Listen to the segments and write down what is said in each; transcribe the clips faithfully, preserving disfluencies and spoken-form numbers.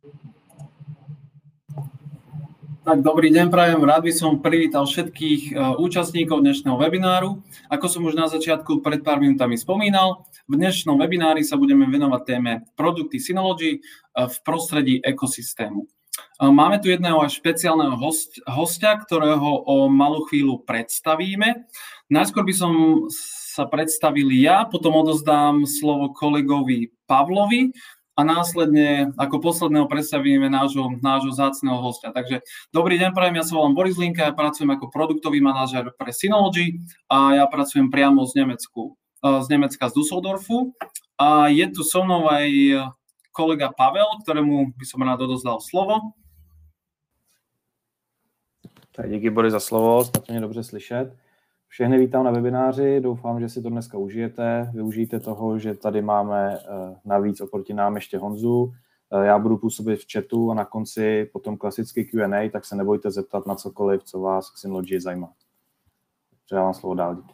Tak, dobrý deň, prajem. Rád by som privítal všetkých uh, účastníkov dnešného webináru. Ako som už na začiatku pred pár minútami spomínal, v dnešnom webinári sa budeme venovať téme produkty Synology uh, v prostredí ekosystému. Uh, máme tu jedného až špeciálneho host, hostia, ktorého o malú chvíľu predstavíme. Najskôr by som sa predstavil ja, potom odozdám slovo kolegovi Pavlovi, a následne ako posledného predstavíme nášho, nášho vzácneho hostia. Takže dobrý deň, prajem, ja sa volám Boris Linka, ja pracujem ako produktový manažer pre Synology a ja pracujem priamo z, Nemecku, z Nemecka z Düsseldorfu. A je tu so mnou aj kolega Pavel, ktorému by som rád odozdal slovo. Tak díky, Boris, za slovo, snad mě dobře slyšet. Všechny vítám na webináři, doufám, že si to dneska užijete, využijte toho, že tady máme navíc oproti nám ještě Honzu. Já budu působit v chatu a na konci potom klasický Q and A, tak se nebojte zeptat na cokoliv, co vás k Synology zajímá. Předávám slovo dál, díky.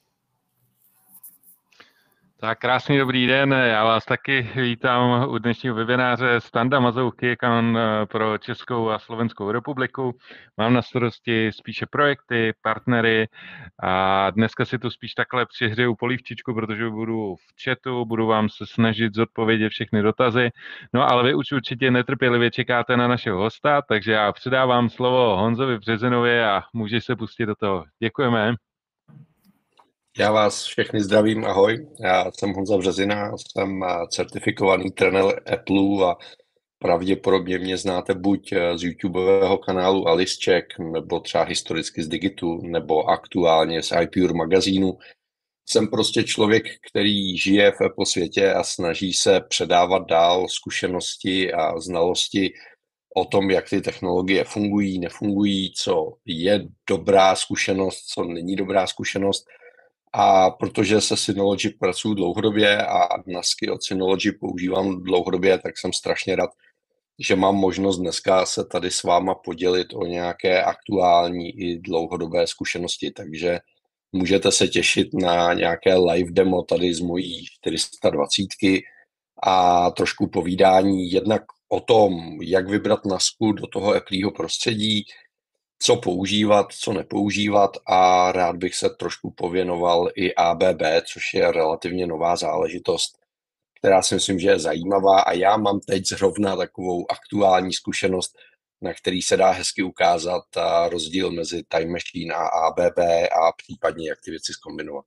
Tak krásný dobrý den, já vás taky vítám u dnešního webináře Standa Mazouchy, Kanon pro Českou a Slovenskou republiku. Mám na starosti spíše projekty, partnery a dneska si to spíš takhle přihřeju polívčičku, protože budu v chatu, budu vám se snažit zodpovědět všechny dotazy. No ale vy už určitě netrpělivě čekáte na našeho hosta, takže já předávám slovo Honzovi Březinovi a můžeš se pustit do toho. Děkujeme. Já vás všechny zdravím, ahoj. Já jsem Honza Březina, jsem certifikovaný trenér Apple a pravděpodobně mě znáte buď z YouTubeového kanálu Alice Check, nebo třeba historicky z Digitu, nebo aktuálně z iPure magazínu. Jsem prostě člověk, který žije v Apple světě a snaží se předávat dál zkušenosti a znalosti o tom, jak ty technologie fungují, nefungují, co je dobrá zkušenost, co není dobrá zkušenost. A protože se Synology pracuji dlouhodobě a nasky od Synology používám dlouhodobě, tak jsem strašně rád, že mám možnost dneska se tady s váma podělit o nějaké aktuální i dlouhodobé zkušenosti. Takže můžete se těšit na nějaké live demo tady z mojí čtyři sta dvacet a trošku povídání jednak o tom, jak vybrat nasku do toho Appleho prostředí, co používat, co nepoužívat a rád bych se trošku pověnoval i A B B, což je relativně nová záležitost, která si myslím, že je zajímavá a já mám teď zrovna takovou aktuální zkušenost, na který se dá hezky ukázat rozdíl mezi Time Machine a A B B a případně jak ty věci zkombinovat.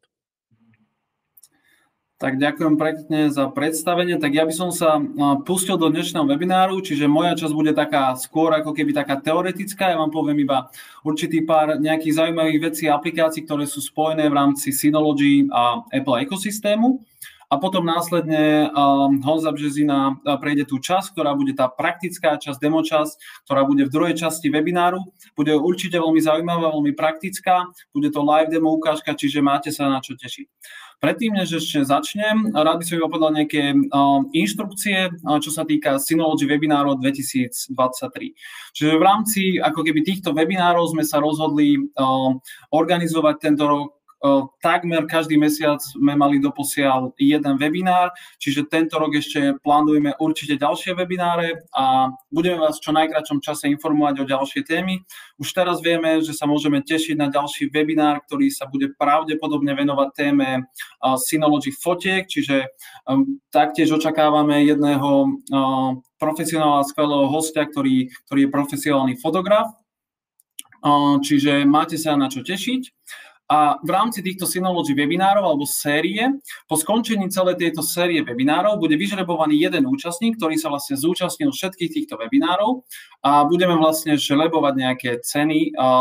Tak ďakujem pekne za predstavenie. Tak ja by som sa pustil do dnešného webináru, čiže moja časť bude taká skôr ako keby taká teoretická. Ja vám poviem iba určitý pár nejakých zaujímavých vecí a aplikácií, ktoré sú spojené v rámci Synology a Apple ekosystému. A potom následne um, Honza Březina prejde tú časť, ktorá bude tá praktická časť, demo časť, ktorá bude v druhej časti webináru. Bude určite veľmi zaujímavá, veľmi praktická. Bude to live demo ukážka, čiže máte sa na čo tešiť. Predtým, než ešte začnem, rád by som iba povedal nejaké um, inštrukcie, čo sa týka Synology webinárov dvetisícdvadsaťtri. Čiže v rámci ako keby týchto webinárov sme sa rozhodli um, organizovať tento rok takmer každý mesiac sme mali doposiaľ jeden webinár, čiže tento rok ešte plánujeme určite ďalšie webináre a budeme vás v čo najkratšom čase informovať o ďalšie témy. Už teraz vieme, že sa môžeme tešiť na ďalší webinár, ktorý sa bude pravdepodobne venovať téme Synology fotiek, čiže taktiež očakávame jedného profesionála, skvelého hostia, ktorý, ktorý je profesionálny fotograf, čiže máte sa na čo tešiť. A v rámci týchto Synology webinárov alebo série, po skončení celej tejto série webinárov bude vyžrebovaný jeden účastník, ktorý sa vlastne zúčastnil všetkých týchto webinárov a budeme vlastne žrebovať nejaké ceny a, a,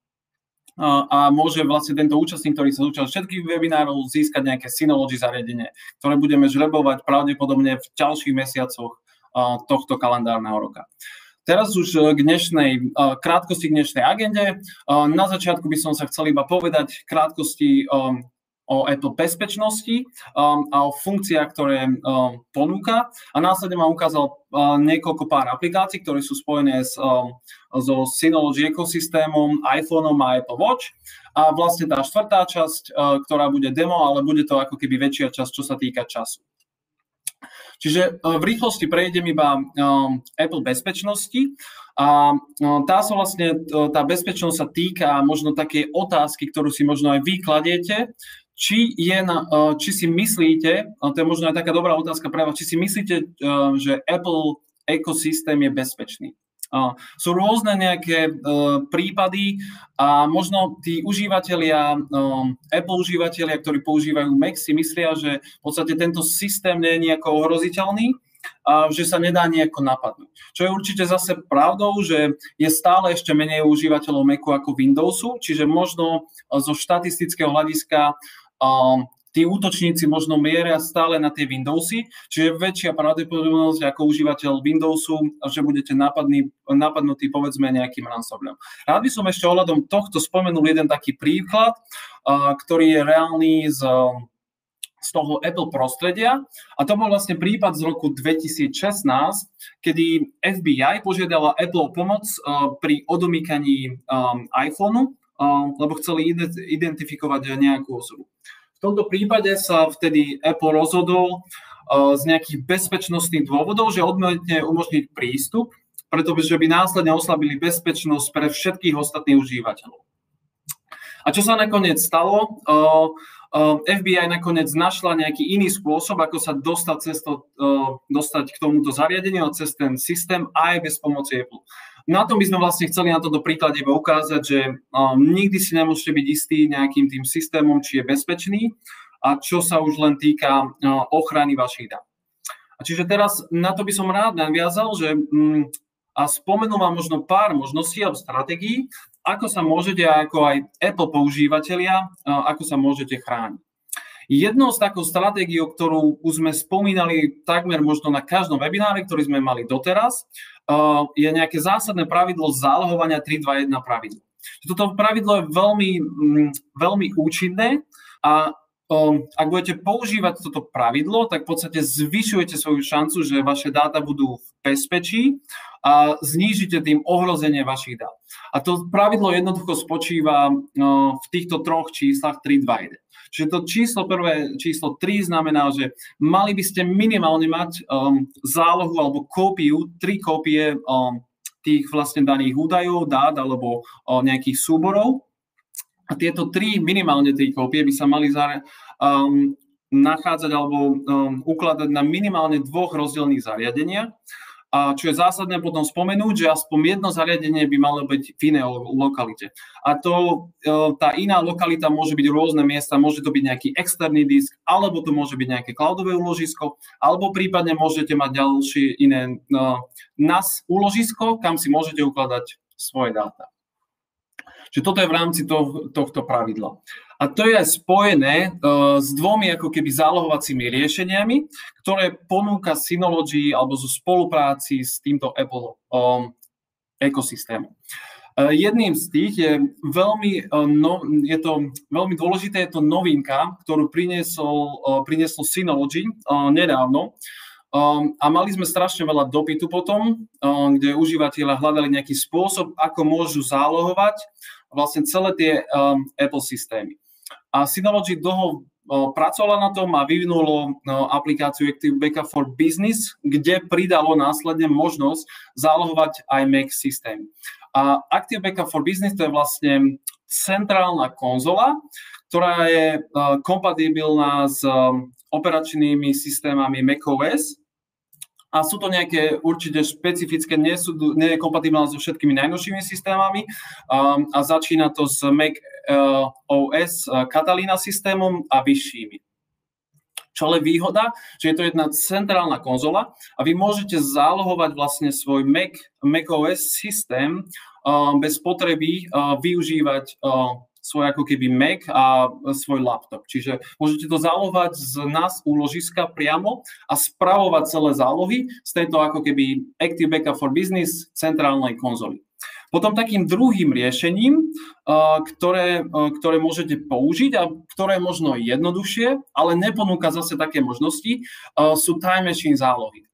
a môže vlastne tento účastník, ktorý sa zúčastnil všetkých webinárov, získať nejaké Synology zariadenie, ktoré budeme žrebovať pravdepodobne v ďalších mesiacoch a, tohto kalendárneho roka. Teraz už k dnešnej, krátkosti k dnešnej agende. Na začiatku by som sa chcel iba povedať krátkosti o Apple bezpečnosti a o funkciách, ktoré ponúka. A následne vám ukázal niekoľko pár aplikácií, ktoré sú spojené s, so Synology ekosystémom, iPhoneom a Apple Watch. A vlastne tá štvrtá časť, ktorá bude demo, ale bude to ako keby väčšia časť, čo sa týka času. Čiže v rýchlosti prejdem iba Apple bezpečnosti a tá sa vlastne, tá bezpečnosť sa týka možno také otázky, ktorú si možno aj vy kladiete, či, je na, či si myslíte, to je možno aj taká dobrá otázka pre vás, či si myslíte, že Apple ekosystém je bezpečný. Uh, sú rôzne nejaké uh, prípady a možno tí užívateľia, um, Apple užívateľia, ktorí používajú Mac, si myslia, že v podstate tento systém nie je nejako ohroziteľný a že sa nedá nejako napadnúť. Čo je určite zase pravdou, že je stále ešte menej užívateľov Macu ako Windowsu, čiže možno zo štatistického hľadiska um, tí útočníci možno mieria stále na tie Windowsy, čiže väčšia pravdepodobnosť ako užívateľ Windowsu, že budete napadný, napadnutí povedzme nejakým ransomwareom. Rád by som ešte ohľadom tohto spomenul jeden taký príklad, uh, ktorý je reálny z, z toho Apple prostredia a to bol vlastne prípad z roku dvetisícšestnásť, kedy F B I požiadala Apple o pomoc uh, pri odomýkaní um, iPhoneu, uh, lebo chceli identifikovať nejakú osobu. V tomto prípade sa vtedy Apple rozhodol uh, z nejakých bezpečnostných dôvodov, že odmietne umožniť prístup, pretože by následne oslabili bezpečnosť pre všetkých ostatných užívateľov. A čo sa nakoniec stalo? Uh, uh, F B I nakoniec našla nejaký iný spôsob, ako sa dostať, cez to, uh, dostať k tomuto zariadeniu a cez ten systém aj bez pomoci Apple. Na tom by sme vlastne chceli na toto príklade iba ukázať, že um, nikdy si nemôžete byť istí nejakým tým systémom, či je bezpečný a čo sa už len týka uh, ochrany vašich dát. A čiže teraz na to by som rád naviazal, že um, a spomenul vám možno pár možností alebo stratégií, ako sa môžete, ako aj Apple používatelia, uh, ako sa môžete chrániť. Jednou z takou stratégiou, ktorú už sme spomínali takmer možno na každom webinári, ktorý sme mali doteraz, uh, je nejaké zásadné pravidlo zálohovania tri dva jeden pravidlo. Toto pravidlo je veľmi, mm, veľmi účinné a um, ak budete používať toto pravidlo, tak v podstate zvyšujete svoju šancu, že vaše dáta budú v bezpečí a znížite tým ohrozenie vašich dát. A to pravidlo jednoducho spočíva uh, v týchto troch číslach tri dva jeden. Čiže to číslo prvé, číslo tri znamená, že mali by ste minimálne mať um, zálohu alebo kópiu, tri kópie um, tých vlastne daných údajov, dát alebo um, nejakých súborov. A tieto tri, minimálne tri kópie by sa mali zare, um, nachádzať alebo um, ukladať na minimálne dvoch rozdielných zariadeniach. A čo je zásadné potom spomenúť, že aspoň jedno zariadenie by malo byť v inej lokalite. A to, tá iná lokalita môže byť rôzne miesta, môže to byť nejaký externý disk, alebo to môže byť nejaké cloudové úložisko, alebo prípadne môžete mať ďalšie iné no, N A S úložisko, kam si môžete ukladať svoje dáta. Čiže toto je v rámci to, tohto pravidla. A to je aj spojené uh, s dvomi ako keby zálohovacími riešeniami, ktoré ponúka Synology alebo zo spolupráci s týmto Apple um, ekosystémom. Uh, jedným z tých je veľmi, uh, no, je to veľmi dôležité, je to novinka, ktorú priniesol, uh, priniesol Synology uh, nedávno. Um, a mali sme strašne veľa dopytu potom, um, kde užívateľia hľadali nejaký spôsob, ako môžu zálohovať vlastne celé tie um, Apple systémy. A Synology dlho uh, pracovala na tom a vyvinulo uh, aplikáciu Active Backup for Business, kde pridalo následne možnosť zálohovať aj Mac systém. A Active Backup for Business to je vlastne centrálna konzola, ktorá je uh, kompatibilná s um, operačnými systémami macOS. A sú to nejaké určite špecifické, nie, sú, nie je kompatibilné so všetkými najnovšími systémami um, a začína to s Mac uh, ó es uh, Catalina systémom a vyššími. Čo je výhoda, že je to jedna centrálna konzola a vy môžete zálohovať vlastne svoj Mac, macOS systém uh, bez potreby uh, využívať uh, svoj ako keby Mac a svoj laptop. Čiže môžete to zálohovať z N A S úložiska priamo a spravovať celé zálohy z tejto ako keby Active Backup for Business centrálnej konzoly. Potom takým druhým riešením, ktoré, ktoré môžete použiť a ktoré je možno jednoduchšie, ale neponúka zase také možnosti, sú time machine zálohy.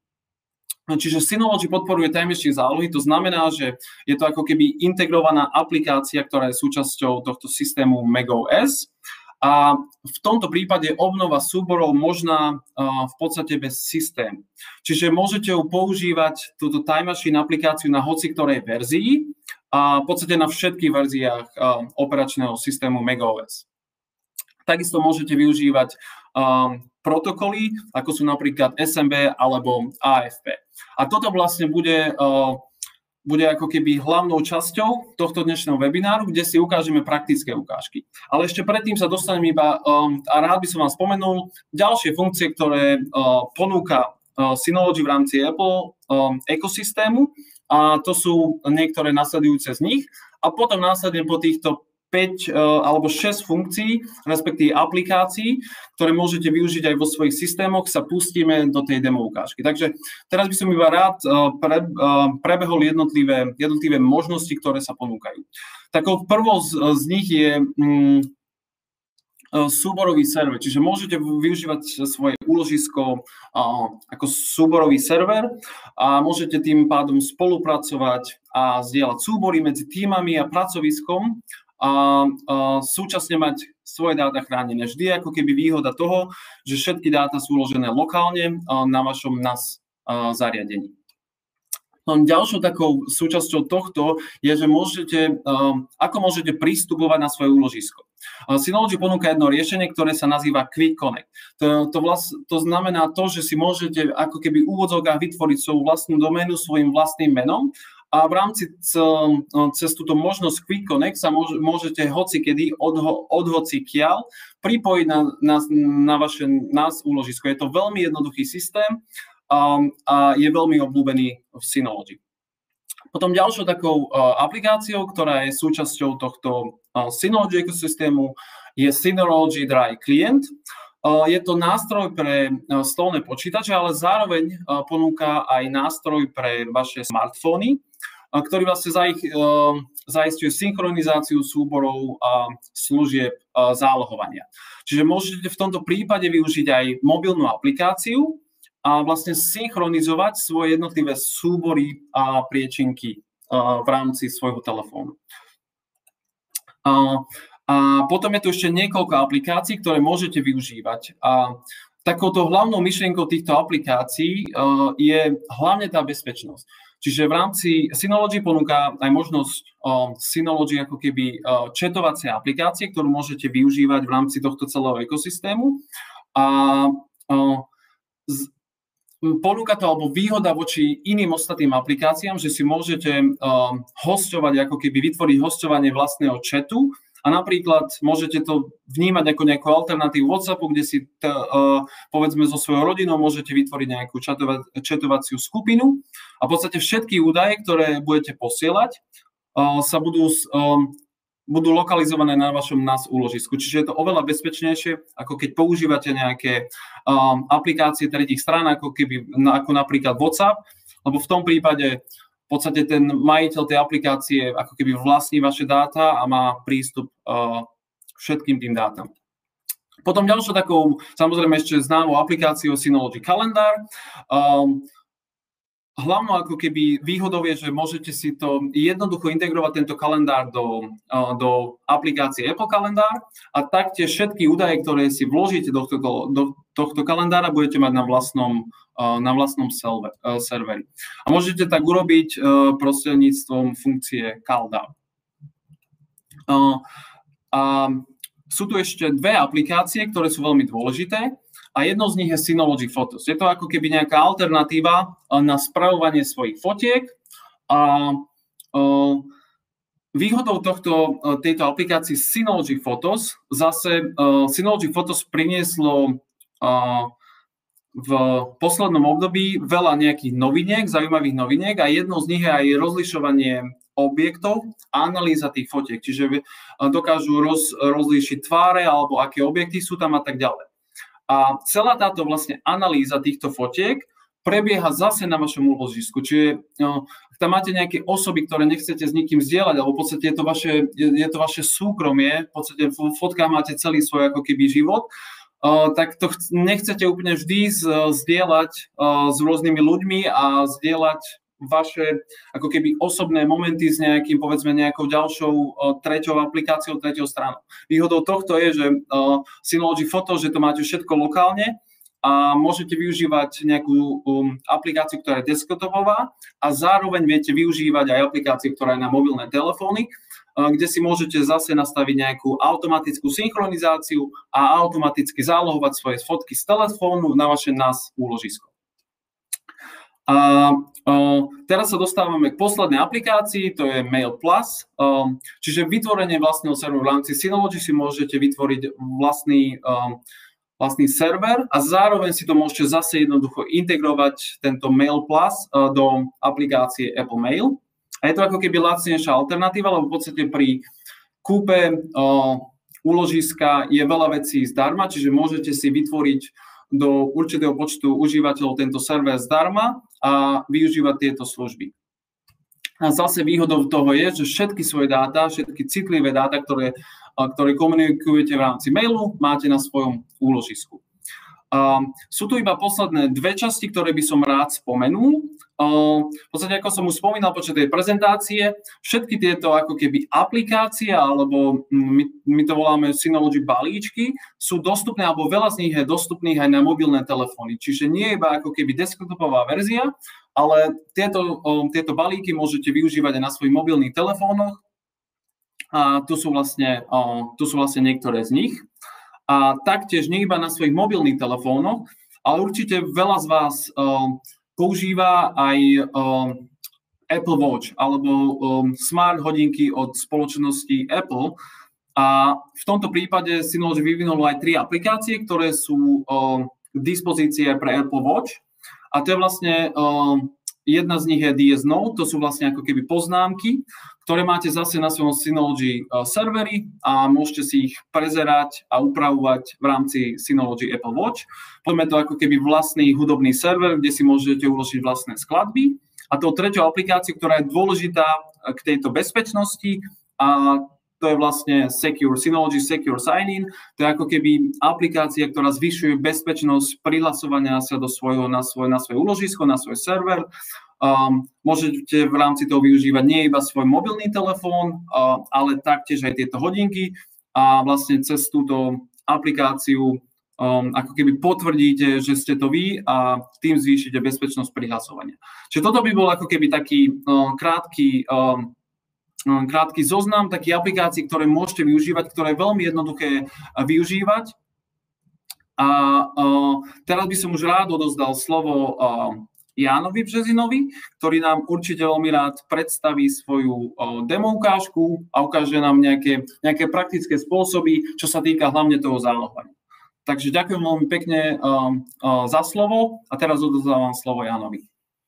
Čiže Synology podporuje time machine zálohy, to znamená, že je to ako keby integrovaná aplikácia, ktorá je súčasťou tohto systému macOS A v tomto prípade obnova súborov možná v podstate bez systému. Čiže môžete ju používať, túto Time Machine aplikáciu na hoci ktorej verzii a v podstate na všetkých verziách operačného systému macOS. Takisto môžete využívať um, protokoly, ako sú napríklad es em bé alebo á ef pé. A toto vlastne bude, uh, bude ako keby hlavnou časťou tohto dnešného webináru, kde si ukážeme praktické ukážky. Ale ešte predtým sa dostanem iba, um, a rád by som vám spomenul, ďalšie funkcie, ktoré uh, ponúka uh, Synology v rámci Apple um, ekosystému. A to sú niektoré nasledujúce z nich. A potom následne po týchto päť alebo šesť funkcií, respektíve aplikácií, ktoré môžete využiť aj vo svojich systémoch, sa pustíme do tej demo ukážky. Takže teraz by som iba rád pre, prebehol jednotlivé, jednotlivé možnosti, ktoré sa ponúkajú. Takou prvou z, z nich je mm, súborový server, čiže môžete využívať svoje úložisko ako súborový server a môžete tým pádom spolupracovať a zdieľať súbory medzi tímami a pracoviskom, a, a súčasne mať svoje dáta chránené. Vždy je ako keby výhoda toho, že všetky dáta sú uložené lokálne na vašom en á es zariadení. No, ďalšou takou súčasťou tohto je, že môžete, ako môžete pristupovať na svoje úložisko. Synology ponúka jedno riešenie, ktoré sa nazýva Quick Connect. To, to, vlast, to znamená to, že si môžete ako keby v úvodzovkách vytvoriť svoju vlastnú doménu svojim vlastným menom. A v rámci cez túto možnosť Quick Connect sa môžete hocikedy od, od hocikiaľ pripojiť na, na, na vaše en á es úložisko. Je to veľmi jednoduchý systém um, a je veľmi obľúbený v Synology. Potom ďalšou takou uh, aplikáciou, ktorá je súčasťou tohto uh, Synology ekosystému, je Synology Dry Client. Uh, je to nástroj pre uh, stolné počítače, ale zároveň uh, ponúka aj nástroj pre vaše smartfóny, ktorý vlastne zaisťuje synchronizáciu súborov a služieb zálohovania. Čiže môžete v tomto prípade využiť aj mobilnú aplikáciu a vlastne synchronizovať svoje jednotlivé súbory a priečinky v rámci svojho telefónu. A potom je tu ešte niekoľko aplikácií, ktoré môžete využívať. A takouto hlavnou myšlienkou týchto aplikácií je hlavne tá bezpečnosť. Čiže v rámci Synology ponúka aj možnosť uh, Synology ako keby uh, chatovacie aplikácie, ktorú môžete využívať v rámci tohto celého ekosystému. A uh, z, ponúka to alebo výhoda voči iným ostatným aplikáciám, že si môžete uh, hosťovať, ako keby vytvoriť hosťovanie vlastného chatu. A napríklad môžete to vnímať ako nejakú alternatívu WhatsAppu, kde si t, uh, povedzme so svojou rodinou môžete vytvoriť nejakú chatova, chatovaciu skupinu a v podstate všetky údaje, ktoré budete posielať, uh, sa budú, um, budú lokalizované na vašom en á es úložisku. Čiže je to oveľa bezpečnejšie, ako keď používate nejaké um, aplikácie tretích strán, ako, keby, ako napríklad WhatsApp, lebo v tom prípade v podstate ten majiteľ tej aplikácie ako keby vlastní vaše dáta a má prístup uh, všetkým tým dátam. Potom ďalšou takou, samozrejme ešte známou aplikáciou Synology Calendar. Um, hlavnou ako keby výhodou je, že môžete si to jednoducho integrovať tento kalendár do, uh, do aplikácie Apple Calendar a taktiež všetky údaje, ktoré si vložíte do tohto, do tohto kalendára, budete mať na vlastnom na vlastnom serveri. A môžete tak urobiť prostredníctvom funkcie CalDAO. A sú tu ešte dve aplikácie, ktoré sú veľmi dôležité a jednou z nich je Synology Photos. Je to ako keby nejaká alternatíva na spravovanie svojich fotiek a výhodou tohto, tejto aplikácie Synology Photos zase Synology Photos prinieslo v poslednom období veľa nejakých noviniek, zaujímavých noviniek a jednou z nich je aj rozlišovanie objektov a analýza tých fotiek. Čiže dokážu roz, rozlíšiť tváre alebo aké objekty sú tam a tak ďalej. A celá táto vlastne analýza týchto fotiek prebieha zase na vašom úložisku. Čiže no, ak tam máte nejaké osoby, ktoré nechcete s nikým zdieľať, alebo v podstate je to vaše, je to vaše súkromie, v podstate v fotkách máte celý svoj ako keby život, Uh, tak to ch- nechcete úplne vždy z- zdieľať uh, s rôznymi ľuďmi a zdieľať vaše ako keby osobné momenty s nejakým, povedzme, nejakou ďalšou uh, treťou aplikáciou, treťou stranou. Výhodou tohto je, že uh, Synology Photo, že to máte všetko lokálne a môžete využívať nejakú um, aplikáciu, ktorá je desktopová a zároveň viete využívať aj aplikáciu, ktorá je na mobilné telefóny, kde si môžete zase nastaviť nejakú automatickú synchronizáciu a automaticky zálohovať svoje fotky z telefónu na vaše N A S úložisko. A, a teraz sa dostávame k poslednej aplikácii, to je Mail Plus, a, čiže vytvorenie vlastného serveru. V rámci Synology si môžete vytvoriť vlastný, a, vlastný server a zároveň si to môžete zase jednoducho integrovať tento Mail Plus a, do aplikácie Apple Mail. A je to ako keby lacnejšia alternatíva, lebo v podstate pri kúpe uh, úložiska je veľa vecí zdarma, čiže môžete si vytvoriť do určitého počtu užívateľov tento server zdarma a využívať tieto služby. A zase výhodou toho je, že všetky svoje dáta, všetky citlivé dáta, ktoré, uh, ktoré komunikujete v rámci mailu, máte na svojom úložisku. Uh, sú tu iba posledné dve časti, ktoré by som rád spomenul. Uh, v podstate, ako som už spomínal počas tej prezentácie, všetky tieto ako keby aplikácie, alebo my, my to voláme Synology balíčky, sú dostupné, alebo veľa z nich je dostupných aj na mobilné telefóny. Čiže nie je iba ako keby desktopová verzia, ale tieto, um, tieto balíky môžete využívať aj na svojich mobilných telefónoch. A tu sú vlastne, uh, tu sú vlastne niektoré z nich. A taktiež nie iba na svojich mobilných telefónoch, ale určite veľa z vás uh, používa aj uh, Apple Watch alebo um, smart hodinky od spoločnosti Apple. A v tomto prípade Synology vyvinulo aj tri aplikácie, ktoré sú uh, k dispozícii pre Apple Watch. A to je vlastne, uh, jedna z nich je D S Note, to sú vlastne ako keby poznámky, ktoré máte zase na svojom Synology uh, serveri a môžete si ich prezerať a upravovať v rámci Synology Apple Watch. Poďme to ako keby vlastný hudobný server, kde si môžete uložiť vlastné skladby. A tou treťou aplikáciou, ktorá je dôležitá k tejto bezpečnosti, a to je vlastne Secure, Synology Secure Sign-in. To je ako keby aplikácia, ktorá zvyšuje bezpečnosť prihlasovania sa do svojho, na, svoj, na svoje úložisko, na svoj server. Um, môžete v rámci toho využívať nie iba svoj mobilný telefón, uh, ale taktiež aj tieto hodinky a vlastne cez túto aplikáciu um, ako keby potvrdíte, že ste to vy a tým zvýšite bezpečnosť prihlasovania. Čiže toto by bol ako keby taký uh, krátky, um, krátky zoznam takých aplikácií, ktoré môžete využívať, ktoré je veľmi jednoduché využívať. A uh, teraz by som už rád odozdal slovo uh, Jánovi Březinovi, ktorý nám určite veľmi rád predstaví svoju uh, demo ukážku a ukáže nám nejaké, nejaké praktické spôsoby, čo sa týka hlavne toho zálohovania. Takže ďakujem veľmi pekne uh, uh, za slovo a teraz odozdávam slovo Jánovi.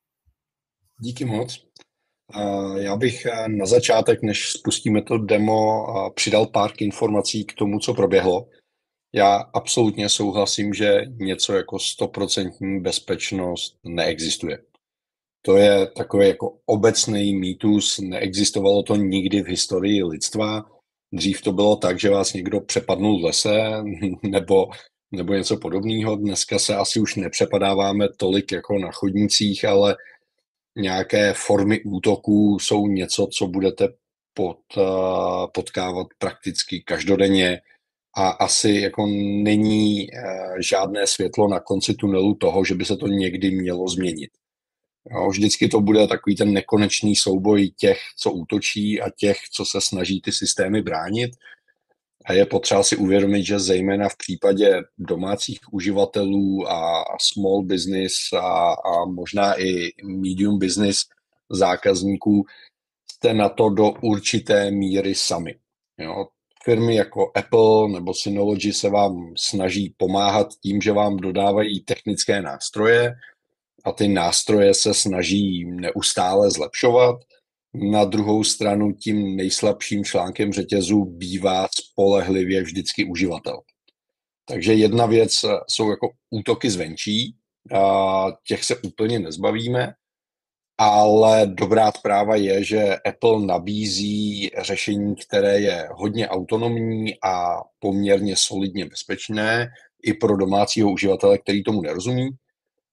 Díky moc. Uh, já bych na začátek, než spustíme to demo, uh, přidal pár informací k tomu, co proběhlo. Já absolutně souhlasím, že něco jako stoprocentní bezpečnost neexistuje. To je takový jako obecný mýtus, neexistovalo to nikdy v historii lidstva. Dřív to bylo tak, že vás někdo přepadnul v lese nebo, nebo něco podobného. Dneska se asi už nepřepadáváme tolik jako na chodnících, ale nějaké formy útoků jsou něco, co budete pod, potkávat prakticky každodenně. A asi jako není žádné světlo na konci tunelu toho, že by se to někdy mělo změnit. Jo, vždycky to bude takový ten nekonečný souboj těch, co útočí a těch, co se snaží ty systémy bránit. A je potřeba si uvědomit, že zejména v případě domácích uživatelů a small business a, a možná i medium business zákazníků jste na to do určité míry sami. Jo. Firmy jako Apple nebo Synology se vám snaží pomáhat tím, že vám dodávají technické nástroje a ty nástroje se snaží neustále zlepšovat. Na druhou stranu tím nejslabším článkem řetězu bývá spolehlivě vždycky uživatel. Takže jedna věc jsou jako útoky zvenčí, a těch se úplně nezbavíme, ale dobrá zpráva je, že Apple nabízí řešení, které je hodně autonomní a poměrně solidně bezpečné i pro domácího uživatele, který tomu nerozumí.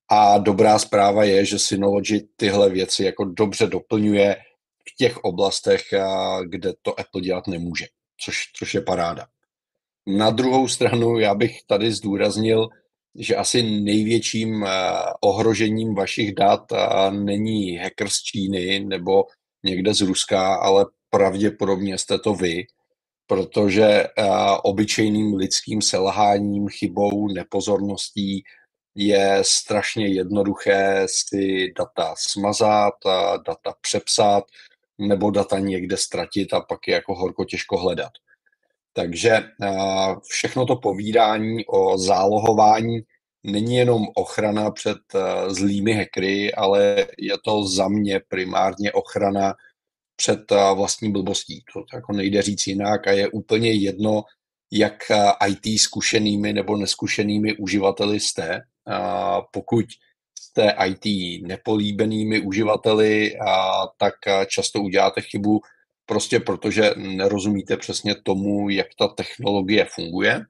A dobrá zpráva je, že Synology tyhle věci jako dobře doplňuje v těch oblastech, kde to Apple dělat nemůže, což, což je paráda. Na druhou stranu já bych tady zdůraznil, že asi největším ohrožením vašich dat není hacker z Číny nebo někde z Ruska, ale pravděpodobně jste to vy, protože obyčejným lidským selháním, chybou, nepozorností je strašně jednoduché si data smazat, data přepsat nebo data někde ztratit a pak je jako horko těžko hledat. Takže všechno to povídání o zálohování není jenom ochrana před zlými hackery, ale je to za mě primárně ochrana před vlastní blbostí. To jako nejde říct jinak a je úplně jedno, jak í té zkušenými nebo neskušenými uživateli jste. Pokud jste í té nepolíbenými uživateli, tak často uděláte chybu prostě protože nerozumíte přesně tomu, jak ta technologie funguje.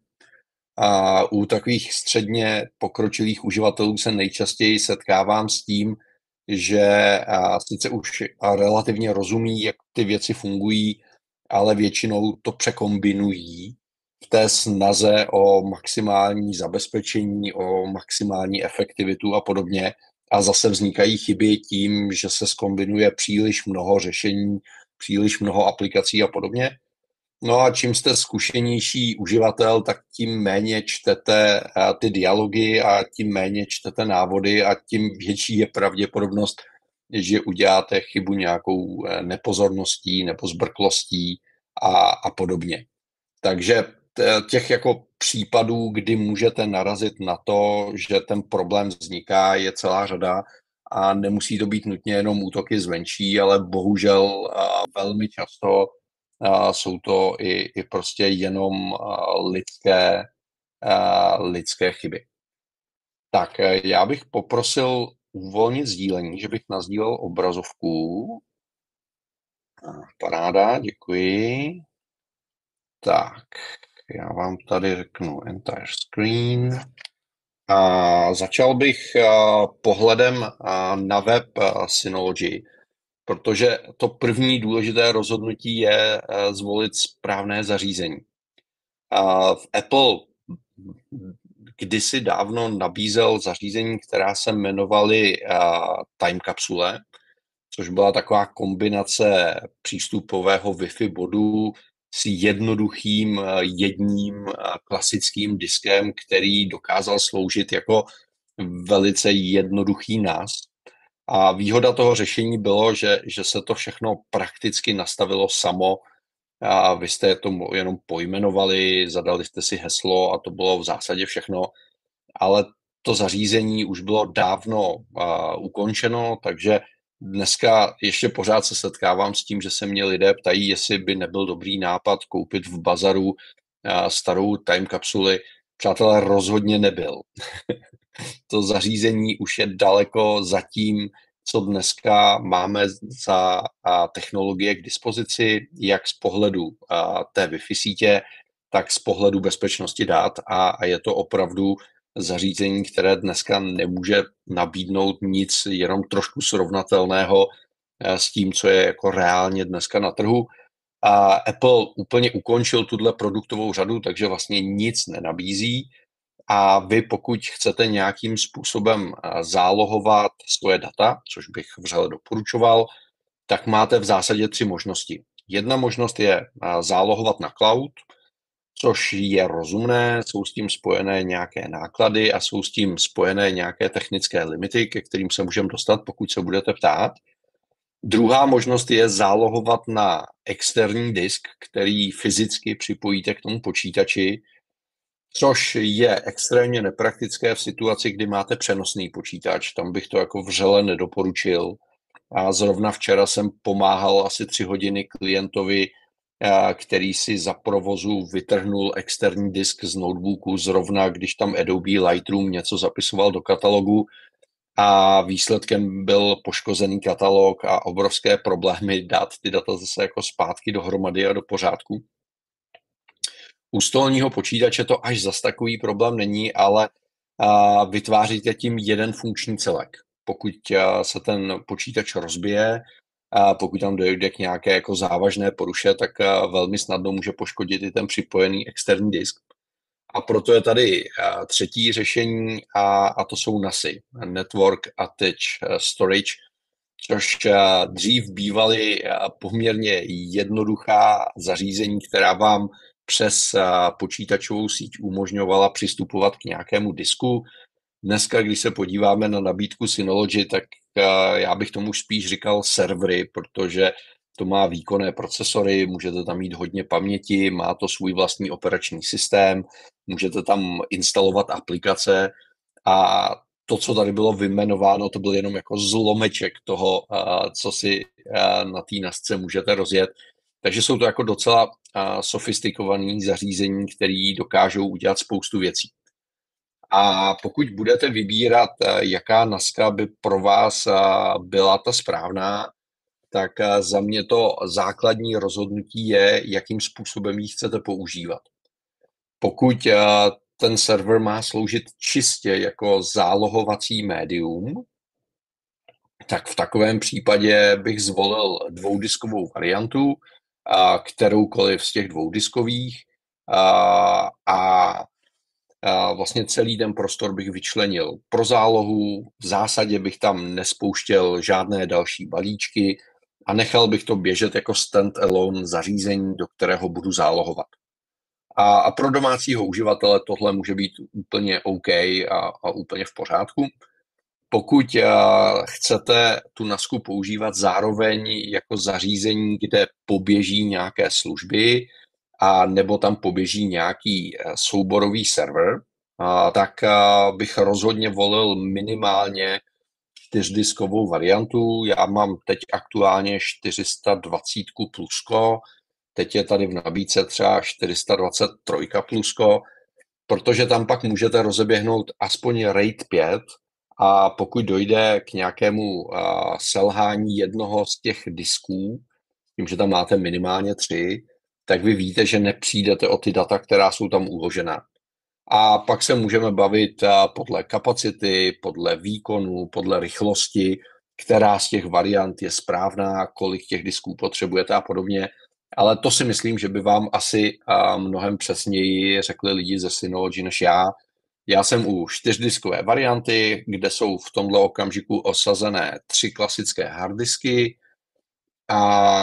A u takových středně pokročilých uživatelů se nejčastěji setkávám s tím, že sice už relativně rozumí, jak ty věci fungují, ale většinou to překombinují v té snaze o maximální zabezpečení, o maximální efektivitu a podobně. A zase vznikají chyby tím, že se zkombinuje příliš mnoho řešení, příliš mnoho aplikací a podobně. No a čím jste zkušenější uživatel, tak tím méně čtete ty dialogy a tím méně čtete návody a tím větší je pravděpodobnost, že uděláte chybu nějakou nepozorností nebo zbrklostí a, a podobně. Takže těch jako případů, kdy můžete narazit na to, že ten problém vzniká, je celá řada a nemusí to být nutně jenom útoky zvenčí, ale bohužel velmi často jsou to i, i prostě jenom lidské, lidské chyby. Tak já bych poprosil uvolnit sdílení, že bych nasdílel obrazovku. Paráda, děkuji. Tak, já vám tady řeknu entire screen. A začal bych pohledem na web Synology, protože to první důležité rozhodnutí je zvolit správné zařízení. V Apple kdysi dávno nabízel zařízení, která se jmenovaly time kapsule, což byla taková kombinace přístupového Wi-Fi bodu s jednoduchým jedním klasickým diskem, který dokázal sloužit jako velice jednoduchý N A S. A výhoda toho řešení bylo, že, že se to všechno prakticky nastavilo samo. A vy jste to jenom pojmenovali, zadali jste si heslo a to bylo v zásadě všechno. Ale to zařízení už bylo dávno uh, ukončeno, takže dneska ještě pořád se setkávám s tím, že se mě lidé ptají, jestli by nebyl dobrý nápad koupit v bazaru uh, starou time kapsuli. Přátelé, rozhodně nebyl. To zařízení už je daleko za tím, co dneska máme za technologie k dispozici, jak z pohledu té Wi-Fi sítě, tak z pohledu bezpečnosti dat a, a je to opravdu zařízení, které dneska nemůže nabídnout nic jenom trošku srovnatelného s tím, co je jako reálně dneska na trhu. A Apple úplně ukončil tuhle produktovou řadu, takže vlastně nic nenabízí. A vy, pokud chcete nějakým způsobem zálohovat svoje data, což bych vřele doporučoval, tak máte v zásadě tři možnosti. Jedna možnost je zálohovat na cloud, což je rozumné, jsou s tím spojené nějaké náklady a jsou s tím spojené nějaké technické limity, ke kterým se můžeme dostat, pokud se budete ptát. Druhá možnost je zálohovat na externí disk, který fyzicky připojíte k tomu počítači, což je extrémně nepraktické v situaci, kdy máte přenosný počítač. Tam bych to jako vřele nedoporučil. A zrovna včera jsem pomáhal asi tři hodiny klientovi, který si za provozu vytrhnul externí disk z notebooku, zrovna když tam Adobe Lightroom něco zapisoval do katalogu a výsledkem byl poškozený katalog a obrovské problémy dát ty data zase jako zpátky dohromady a do pořádku. U stolního počítače to až zas takový problém není, ale a vytváříte tím jeden funkční celek. Pokud se ten počítač rozbije, a pokud tam dojde k nějaké jako závažné poruše, tak velmi snadno může poškodit i ten připojený externí disk. A proto je tady třetí řešení a, a to jsou N A S, Network Attached Storage, což dřív bývaly poměrně jednoduchá zařízení, která vám přes počítačovou síť umožňovala přistupovat k nějakému disku. Dneska, když se podíváme na nabídku Synology, tak já bych tomu spíš říkal servery, protože to má výkonné procesory, můžete tam mít hodně paměti, má to svůj vlastní operační systém, můžete tam instalovat aplikace a to, co tady bylo vyjmenováno, to byl jenom jako zlomeček toho, co si na té nasce můžete rozjet. Takže jsou to jako docela sofistikované zařízení, které dokážou udělat spoustu věcí. A pokud budete vybírat, jaká naska by pro vás byla ta správná, tak za mě to základní rozhodnutí je, jakým způsobem ji chcete používat. Pokud ten server má sloužit čistě jako zálohovací médium, tak v takovém případě bych zvolil dvoudiskovou variantu, kteroukoliv z těch dvoudiskových a, a vlastně celý ten prostor bych vyčlenil pro zálohu, v zásadě bych tam nespouštěl žádné další balíčky a nechal bych to běžet jako stand-alone zařízení, do kterého budu zálohovat. A, a pro domácího uživatele tohle může být úplně OK a, a úplně v pořádku. Pokud a, chcete tu nasku používat zároveň jako zařízení, kde poběží nějaké služby, a nebo tam poběží nějaký souborový server, a, tak a, bych rozhodně volil minimálně čtyřdiskovou variantu. Já mám teď aktuálně čtyři sta dvacet plusko, teď je tady v nabídce třeba čtyři sta dvacet tři plusko, protože tam pak můžete rozeběhnout aspoň RAID pět a pokud dojde k nějakému uh, selhání jednoho z těch disků, tím, že tam máte minimálně tři, tak vy víte, že nepřijdete o ty data, která jsou tam uložená. A pak se můžeme bavit uh, podle kapacity, podle výkonu, podle rychlosti, která z těch variant je správná, kolik těch disků potřebujete a podobně. Ale to si myslím, že by vám asi uh, mnohem přesněji řekli lidi ze Synology než já. Já jsem u čtyřdiskové varianty, kde jsou v tomto okamžiku osazené tři klasické harddisky a,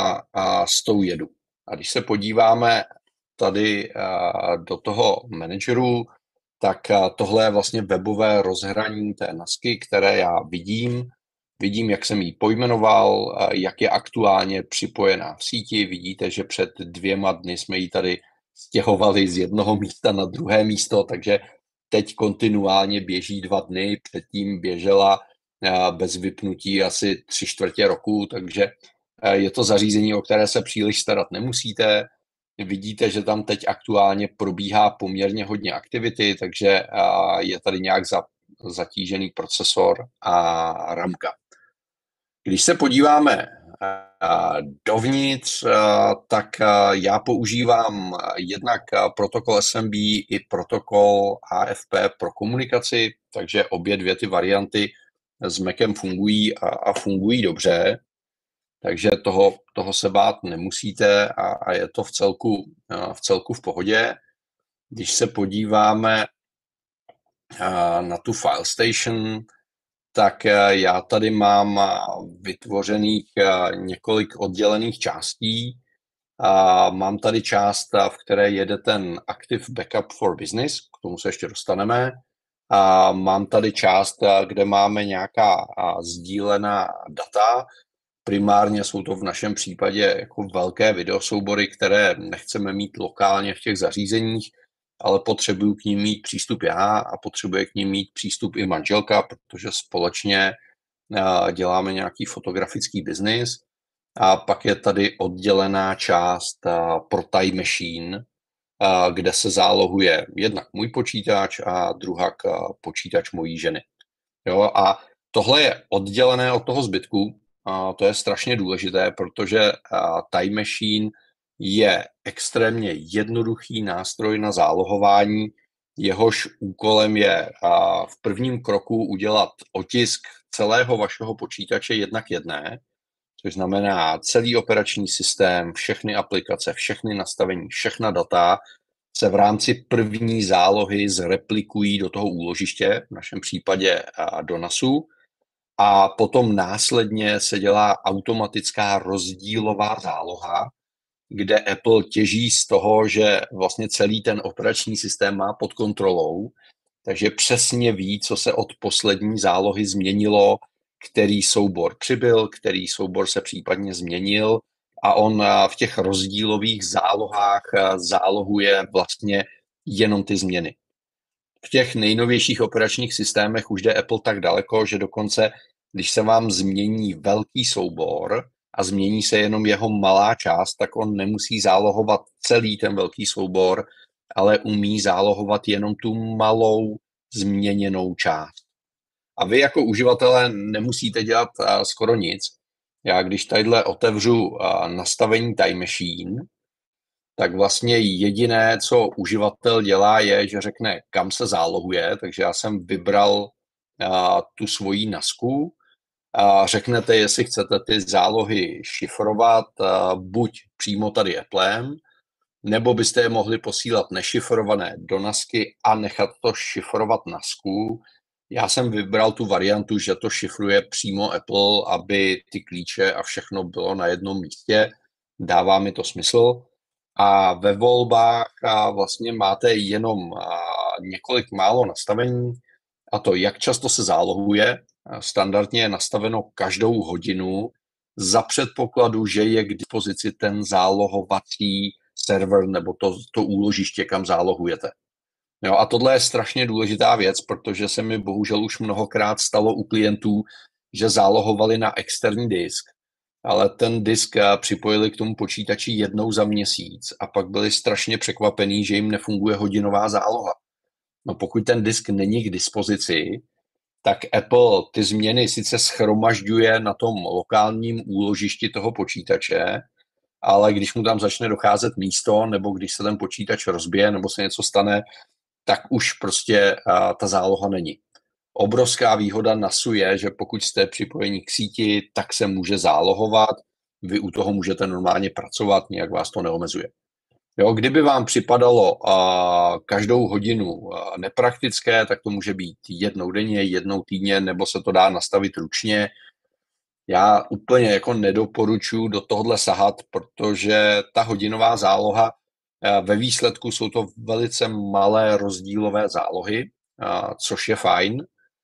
a s tou jedu. A když se podíváme tady uh, do toho manageru, tak uh, tohle je vlastně webové rozhraní té nasky, které já vidím. Vidím, jak jsem ji pojmenoval, jak je aktuálně připojená v síti. Vidíte, že před dvěma dny jsme ji tady stěhovali z jednoho místa na druhé místo, takže teď kontinuálně běží dva dny. Předtím běžela bez vypnutí asi tři čtvrtě roku, takže je to zařízení, o které se příliš starat nemusíte. Vidíte, že tam teď aktuálně probíhá poměrně hodně aktivity, takže je tady nějak zatížený procesor a ramka. Když se podíváme dovnitř, tak já používám jednak protokol S M B i protokol A F P pro komunikaci, takže obě dvě ty varianty s Macem fungují a, a fungují dobře, takže toho, toho se bát nemusíte a, a je to v celku, v celku v pohodě. Když se podíváme na tu file station, tak já tady mám vytvořených několik oddělených částí. Mám tady část, v které jede ten Active Backup for Business, k tomu se ještě dostaneme. Mám tady část, kde máme nějaká sdílená data. Primárně jsou to v našem případě jako velké videosoubory, které nechceme mít lokálně v těch zařízeních, ale potřebuju k ním mít přístup já a potřebuje k ním mít přístup i manželka, protože společně děláme nějaký fotografický biznis. A pak je tady oddělená část pro Time Machine, kde se zálohuje jednak můj počítač a druhá počítač mojí ženy. Jo, a tohle je oddělené od toho zbytku. A to je strašně důležité, protože Time Machine je extrémně jednoduchý nástroj na zálohování. jehož úkolem je a, v prvním kroku udělat otisk celého vašeho počítače jedna k jedné, což znamená celý operační systém, všechny aplikace, všechny nastavení, všechna data se v rámci první zálohy zreplikují do toho úložiště, v našem případě a, do nasu, a potom následně se dělá automatická rozdílová záloha, kde Apple těží z toho, že vlastně celý ten operační systém má pod kontrolou, takže přesně ví, co se od poslední zálohy změnilo, který soubor přibyl, který soubor se případně změnil, a on v těch rozdílových zálohách zálohuje vlastně jenom ty změny. V těch nejnovějších operačních systémech už jde Apple tak daleko, že dokonce, když se vám změní velký soubor a změní se jenom jeho malá část, tak on nemusí zálohovat celý ten velký soubor, ale umí zálohovat jenom tu malou změněnou část. A vy jako uživatelé nemusíte dělat skoro nic. Já když tadyhle otevřu nastavení Time Machine, tak vlastně jediné, co uživatel dělá, je, že řekne, kam se zálohuje, takže já jsem vybral a, tu svoji nasku, a řeknete, jestli chcete ty zálohy šifrovat a, buď přímo tady Applem, nebo byste je mohli posílat nešifrované do nasky a nechat to šifrovat nasku. Já jsem vybral tu variantu, že to šifruje přímo Apple, aby ty klíče a všechno bylo na jednom místě. Dává mi to smysl. A ve volbách a vlastně máte jenom a, několik málo nastavení, a to, jak často se zálohuje. Standardně je nastaveno každou hodinu za předpokladu, že je k dispozici ten zálohovací server nebo to, to úložiště, kam zálohujete. Jo, a tohle je strašně důležitá věc, protože se mi bohužel už mnohokrát stalo u klientů, že zálohovali na externí disk, ale ten disk připojili k tomu počítači jednou za měsíc a pak byli strašně překvapení, že jim nefunguje hodinová záloha. No pokud ten disk není k dispozici, tak Apple ty změny sice shromažďuje na tom lokálním úložišti toho počítače, ale když mu tam začne docházet místo, nebo když se ten počítač rozbije, nebo se něco stane, tak už prostě uh, ta záloha není. Obrovská výhoda nasu je, že pokud jste připojení k síti, tak se může zálohovat, vy u toho můžete normálně pracovat, nějak vás to neomezuje. Jo, kdyby vám připadalo uh, každou hodinu uh, nepraktické, tak to může být jednou denně, jednou týdně, nebo se to dá nastavit ručně. Já úplně jako nedoporučuji do tohle sahat, protože ta hodinová záloha, uh, ve výsledku jsou to velice malé rozdílové zálohy, uh, což je fajn,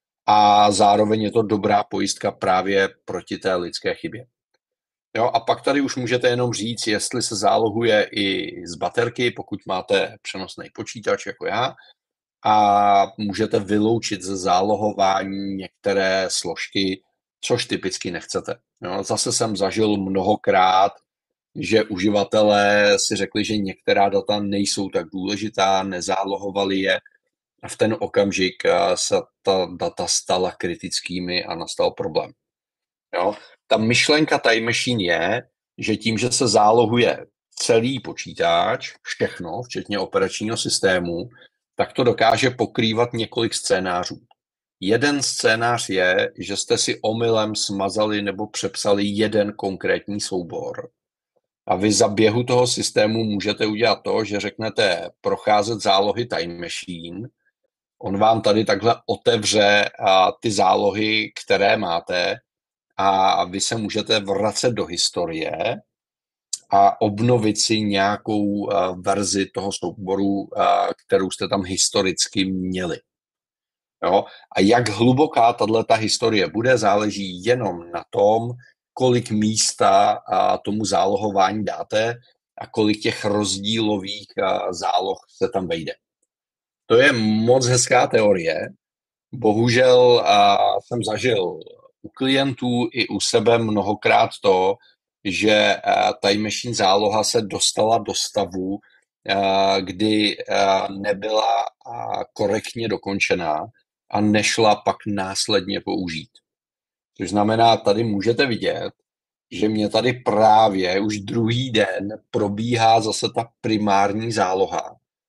a zároveň je to dobrá pojistka právě proti té lidské chybě. Jo, a pak tady už můžete jenom říct, jestli se zálohuje i z baterky, pokud máte přenosný počítač jako já, a můžete vyloučit ze zálohování některé složky, což typicky nechcete. Jo, zase jsem zažil mnohokrát, že uživatelé si řekli, že některá data nejsou tak důležitá, nezálohovali je, a v ten okamžik se ta data stala kritickými a nastal problém. Jo? Ta myšlenka Time Machine je, že tím, že se zálohuje celý počítač, všechno, včetně operačního systému, tak to dokáže pokrývat několik scénářů. Jeden scénář je, že jste si omylem smazali nebo přepsali jeden konkrétní soubor. A vy za běhu toho systému můžete udělat to, že řeknete procházet zálohy Time Machine. On vám tady takhle otevře a, ty zálohy, které máte, a vy se můžete vracet do historie a obnovit si nějakou uh, verzi toho souboru, uh, kterou jste tam historicky měli. Jo? A jak hluboká tato historie bude, záleží jenom na tom, kolik místa uh, tomu zálohování dáte a kolik těch rozdílových uh, záloh se tam vejde. To je moc hezká teorie. Bohužel uh, jsem zažil u klientů i u sebe mnohokrát to, že uh, Time Machine záloha se dostala do stavu, uh, kdy uh, nebyla uh, korektně dokončená a nešla pak následně použít. Což znamená, tady můžete vidět, že mě tady právě už druhý den probíhá zase ta primární záloha,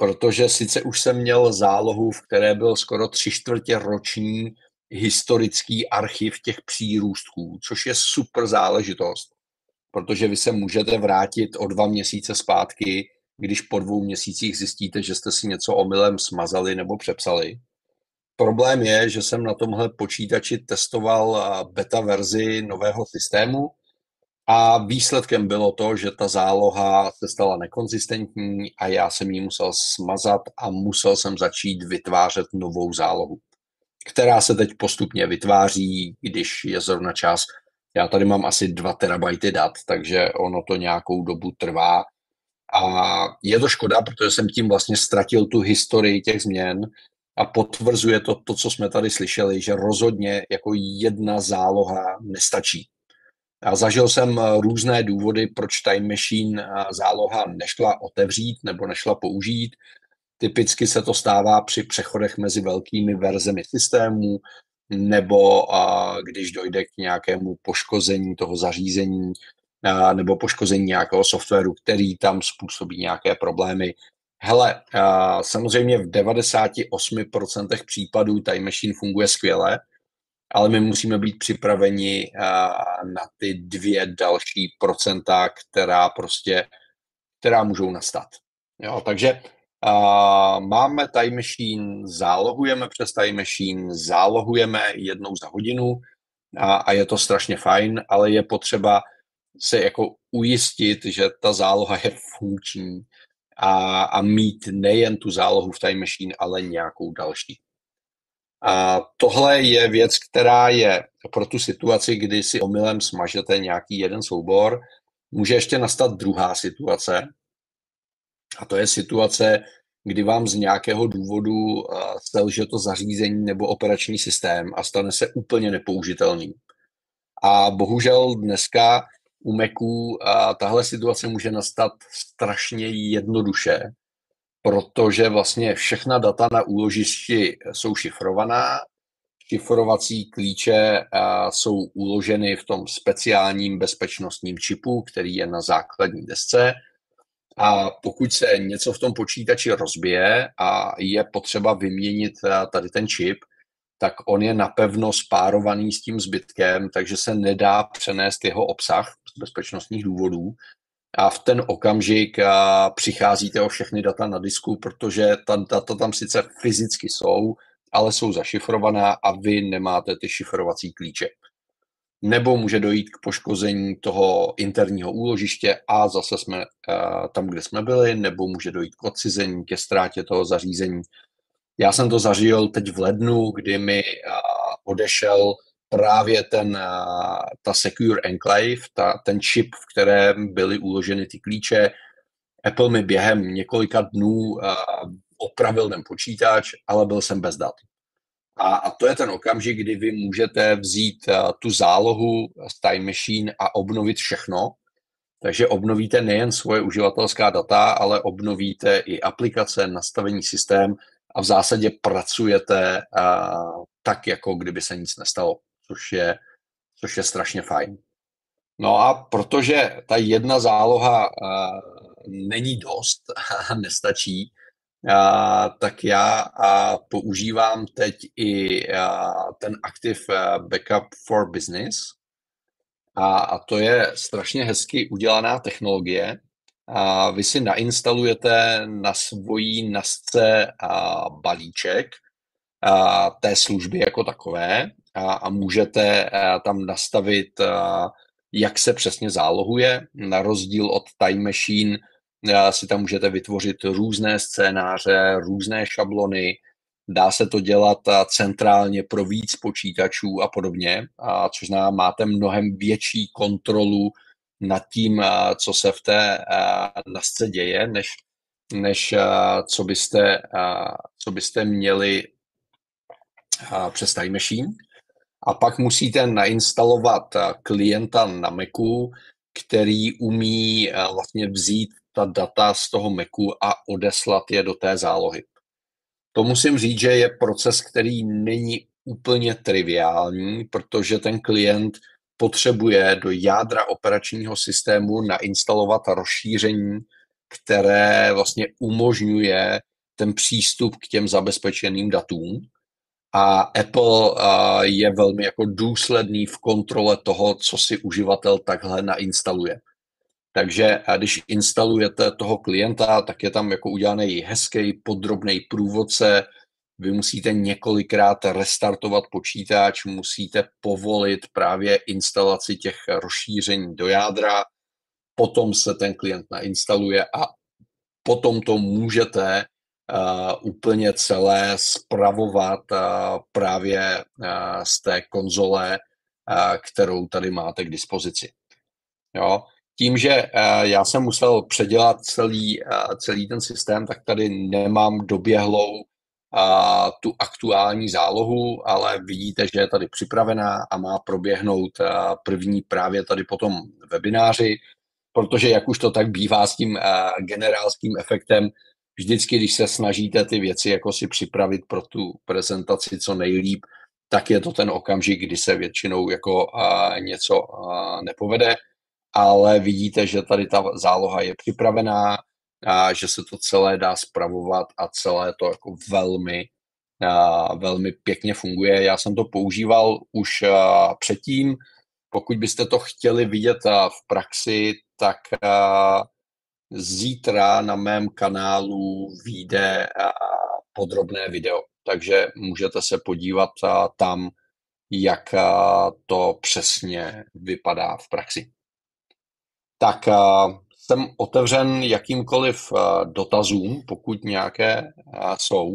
protože sice už jsem měl zálohu, v které byl skoro tři čtvrtě roční historický archiv těch přírůstků, což je super záležitost, protože vy se můžete vrátit o dva měsíce zpátky, když po dvou měsících zjistíte, že jste si něco omylem smazali nebo přepsali. Problém je, že jsem na tomhle počítači testoval beta verzi nového systému a výsledkem bylo to, že ta záloha se stala nekonzistentní a já jsem ji musel smazat a musel jsem začít vytvářet novou zálohu, která se teď postupně vytváří, když je zrovna čas. Já tady mám asi dva terabajty dat, takže ono to nějakou dobu trvá. A je to škoda, protože jsem tím vlastně ztratil tu historii těch změn a potvrzuje to, to, co jsme tady slyšeli, že rozhodně jako jedna záloha nestačí. A zažil jsem různé důvody, proč Time Machine záloha nešla otevřít nebo nešla použít. Typicky se to stává při přechodech mezi velkými verzemi systému nebo a, když dojde k nějakému poškození toho zařízení a, nebo poškození nějakého softwaru, který tam způsobí nějaké problémy. Hele, a, samozřejmě v devadesát osm procent případů Time Machine funguje skvěle, ale my musíme být připraveni a, na ty dvě další procenta, která prostě, která můžou nastat. Jo, takže Uh, máme Time Machine, zálohujeme přes Time Machine, zálohujeme jednou za hodinu a, a je to strašně fajn, ale je potřeba se jako ujistit, že ta záloha je funkční a, a mít nejen tu zálohu v Time Machine, ale nějakou další. A tohle je věc, která je pro tu situaci, kdy si omylem smažete nějaký jeden soubor, může ještě nastat druhá situace. A to je situace, kdy vám z nějakého důvodu selže to zařízení nebo operační systém a stane se úplně nepoužitelný. A bohužel dneska u Maců tahle situace může nastat strašně jednoduše, protože vlastně všechna data na úložišti jsou šifrovaná, šifrovací klíče jsou uloženy v tom speciálním bezpečnostním čipu, který je na základní desce. A pokud se něco v tom počítači rozbije a je potřeba vyměnit tady ten čip, tak on je napevno spárovaný s tím zbytkem, takže se nedá přenést jeho obsah z bezpečnostních důvodů. A v ten okamžik přicházíte o všechny data na disku, protože ta data tam sice fyzicky jsou, ale jsou zašifrovaná a vy nemáte ty šifrovací klíče. Nebo může dojít k poškození toho interního úložiště a zase jsme uh, tam, kde jsme byli, nebo může dojít k odcizení, ke ztrátě toho zařízení. Já jsem to zažil teď v lednu, kdy mi uh, odešel právě ten, uh, ta Secure Enclave, ta, ten čip, v kterém byly uloženy ty klíče. Apple mi během několika dnů uh, opravil ten počítač, ale byl jsem bez dat. A, a to je ten okamžik, kdy vy můžete vzít uh, tu zálohu z Time Machine a obnovit všechno. Takže obnovíte nejen svoje uživatelská data, ale obnovíte i aplikace, nastavení systém a v zásadě pracujete uh, tak, jako kdyby se nic nestalo, což je, což je strašně fajn. No a protože ta jedna záloha uh, není dost a nestačí, Uh, tak já uh, používám teď i uh, ten Active uh, Backup for Business a, a to je strašně hezky udělaná technologie. Uh, vy si nainstalujete na svojí nasce uh, balíček uh, té služby jako takové a, a můžete uh, tam nastavit, uh, jak se přesně zálohuje, na rozdíl od Time Machine si tam můžete vytvořit různé scénáře, různé šablony, dá se to dělat centrálně pro víc počítačů a podobně, a což znamená, máte mnohem větší kontrolu nad tím, co se v té nasce děje, než, než co, byste, co byste měli přes Time Machine. A pak musíte nainstalovat klienta na Macu, který umí vlastně vzít ta data z toho Macu a odeslat je do té zálohy. To musím říct, že je proces, který není úplně triviální, protože ten klient potřebuje do jádra operačního systému nainstalovat rozšíření, které vlastně umožňuje ten přístup k těm zabezpečeným datům. A Apple je velmi jako důsledný v kontrole toho, co si uživatel takhle nainstaluje. Takže když instalujete toho klienta, tak je tam jako udělaný hezký podrobný průvodce. Vy musíte několikrát restartovat počítač, musíte povolit právě instalaci těch rozšíření do jádra, potom se ten klient nainstaluje a potom to můžete uh, úplně celé spravovat uh, právě uh, z té konzole, uh, kterou tady máte k dispozici. Jo? Tím, že uh, já jsem musel předělat celý, uh, celý ten systém, tak tady nemám doběhlou uh, tu aktuální zálohu, ale vidíte, že je tady připravená a má proběhnout uh, první právě tady po tom webináři, protože jak už to tak bývá s tím uh, generálským efektem, vždycky, když se snažíte ty věci jako si připravit pro tu prezentaci co nejlíp, tak je to ten okamžik, kdy se většinou jako uh, něco uh, nepovede, ale vidíte, že tady ta záloha je připravená, a že se to celé dá spravovat a celé to jako velmi, uh, velmi pěkně funguje. Já jsem to používal už uh, předtím. Pokud byste to chtěli vidět uh, v praxi, tak uh, zítra na mém kanálu vyjde uh, podrobné video, takže můžete se podívat uh, tam, jak uh, to přesně vypadá v praxi. Tak uh, jsem otevřen jakýmkoliv uh, dotazům, pokud nějaké uh, jsou.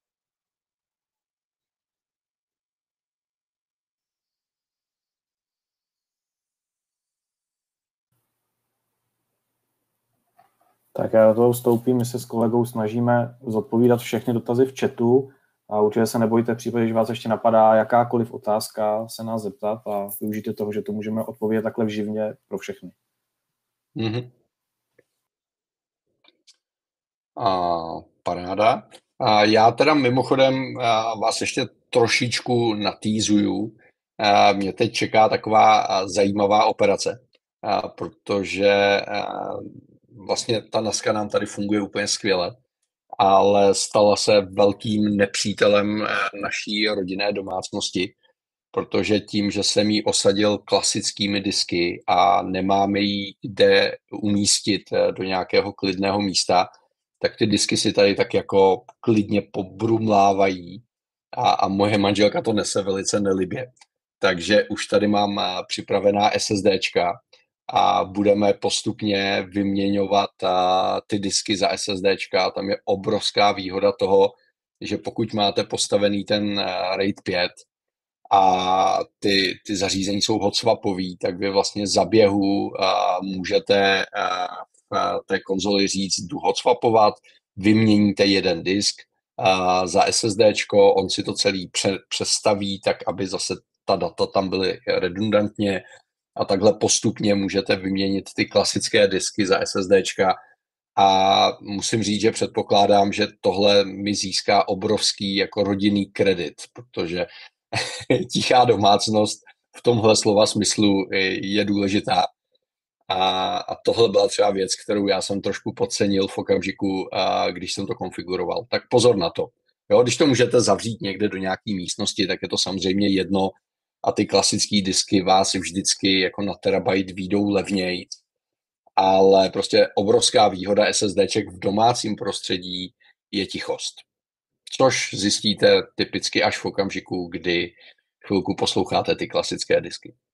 Tak já do toho vstoupím, my se s kolegou snažíme zodpovídat všechny dotazy v chatu a určitě se nebojte v případě, že vás ještě napadá jakákoliv otázka, se nás zeptat a využijte toho, že to můžeme odpovědět takhle vživně pro všechny. Mm-hmm. A, paráda. A já teda mimochodem a, vás ještě trošičku natýzuju. A, mě teď čeká taková a, zajímavá operace, a, protože a, vlastně ta Naska nám tady funguje úplně skvěle, ale stala se velkým nepřítelem naší rodinné domácnosti, protože tím, že jsem ji osadil klasickými disky a nemáme ji kde umístit do nějakého klidného místa, tak ty disky si tady tak jako klidně pobrumlávají a, a moje manželka to nese velice nelibě. Takže už tady mám připravená SSDčka a budeme postupně vyměňovat ty disky za SSDčka. Tam je obrovská výhoda toho, že pokud máte postavený ten RAID pět, a ty, ty zařízení jsou hotswapový, tak vy vlastně za běhu uh, můžete uh, v té konzoli říct, jdu hotswapovat, vyměníte jeden disk uh, za SSDčko, on si to celý pře- přestaví tak, aby zase ta data tam byly redundantně a takhle postupně můžete vyměnit ty klasické disky za SSDčka a musím říct, že předpokládám, že tohle mi získá obrovský jako rodinný kredit, protože tichá domácnost v tomhle slova smyslu je důležitá. A, a tohle byla třeba věc, kterou já jsem trošku podcenil v okamžiku, a, když jsem to konfiguroval. Tak pozor na to. Jo, když to můžete zavřít někde do nějaké místnosti, tak je to samozřejmě jedno a ty klasické disky vás vždycky jako na terabajt výjdou levněji. Ale prostě obrovská výhoda SSDček v domácím prostředí je tichost. Což zjistíte typicky až v okamžiku, kdy chvilku posloucháte ty klasické disky.